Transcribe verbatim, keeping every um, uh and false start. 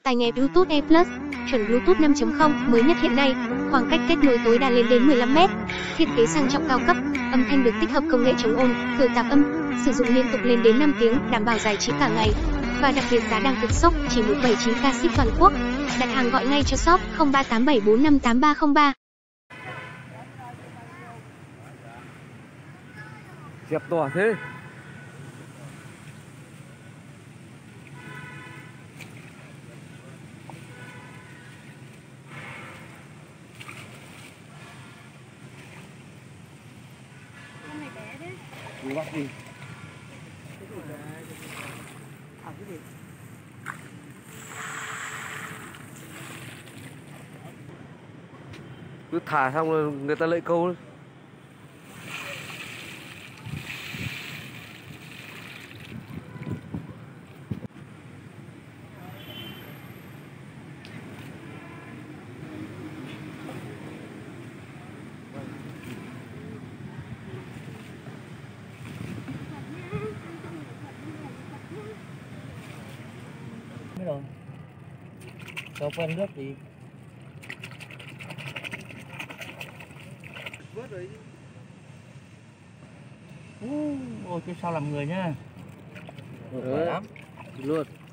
Tai nghe Bluetooth E Plus, chuẩn Bluetooth năm chấm không, mới nhất hiện nay, khoảng cách kết nối tối đa lên đến mười lăm mét. Thiết kế sang trọng cao cấp, âm thanh được tích hợp công nghệ chống ồn, khử tạp âm, sử dụng liên tục lên đến năm tiếng, đảm bảo giải trí cả ngày. Và đặc biệt giá đang cực sốc, chỉ một trăm bảy mươi chín k ship toàn quốc. Đặt hàng gọi ngay cho shop không ba tám bảy bốn năm tám ba không ba. Dẹp tỏa thế. Đi bắt đi. Cứ thả xong rồi người ta lại câu đấy. Rồi cho quen nước thì Vớt rồi. ôi chứ sao làm người nhá. Đấy, luôn.